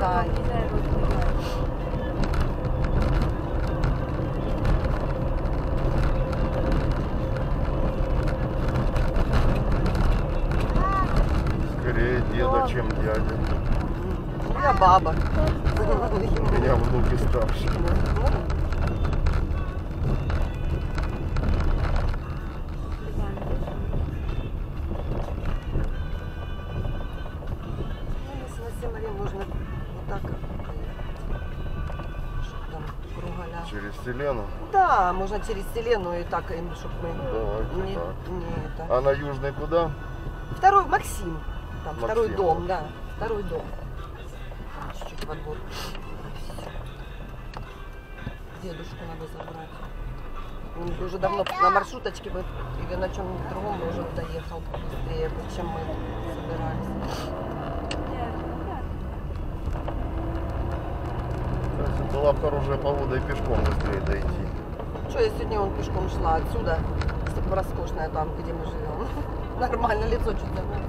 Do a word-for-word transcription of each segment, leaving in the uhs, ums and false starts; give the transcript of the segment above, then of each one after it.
Да. Скорее деда, чем дядя. Я баба. У меня внуки старшие. Можно вот так чтобы там кругаля. Через Селену? Да, можно через Селену и так, чтобы мы Давайте не, так. не это. А на Южный куда? Второй Максим. Там Максим, второй дом, вот. да. Второй дом. Там чуть-чуть во двор. Дедушку надо забрать. Он уже давно на маршруточке бы или на чем-нибудь другом бы уже доехал быстрее, чем мы собирались. Была бы хорошая погода и пешком быстрее дойти. Что, я сегодня он пешком шла отсюда, роскошная там, где мы живем. Нормально, лицо чуть заметно.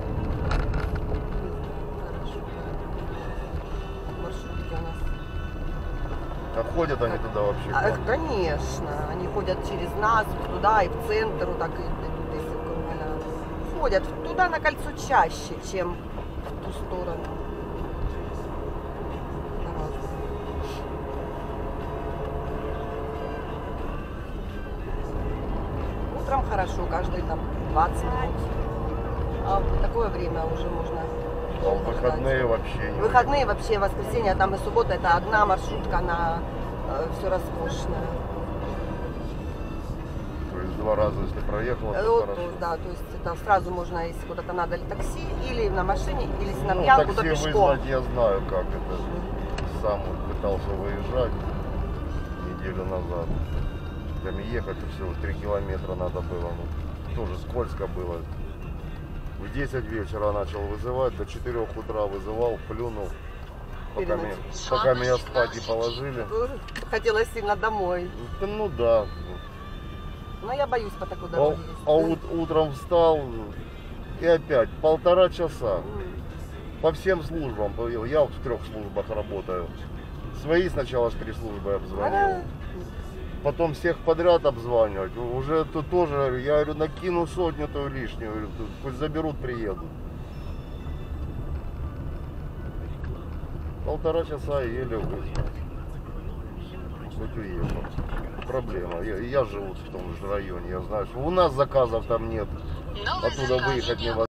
Хорошо. Маршрутки у нас. А ходят они туда вообще? А, конечно, они ходят через нас, туда и в центр, вот так и ходят туда на кольцо чаще, чем в ту сторону. Утром хорошо, каждые там двадцать минут. А в такое время уже можно. А в выходные вообще не. В выходные вообще, воскресенье, там и суббота, это одна маршрутка, она э, все роскошная. То есть два раза, если проехала, то Вот, хорошо. да, то есть это сразу можно, если куда-то надо, или такси, или на машине, или если на Ну, пьянку, то такси пешком. вызвать я знаю, как это. Сам вот пытался выезжать неделю назад. Там ехать всего три километра надо было. Ну, тоже скользко было. В десять вечера начал вызывать, до четырёх утра вызывал, плюнул. Пока, меня, пока меня спать не положили. Хотелось сильно домой. Ну да. Но я боюсь по такой А, дороге. а ут, утром встал и опять полтора часа. По всем службам. Я в трех службах работаю. Свои сначала три службы обзвонил. Потом всех подряд обзванивать. Уже тут тоже, я говорю, накину сотню то лишнюю. Говорю, пусть заберут, приедут. Полтора часа еле вызвал. Хоть уехал. Проблема. Я, я живу в том же районе. Я знаю, что у нас заказов там нет. Оттуда выехать невозможно.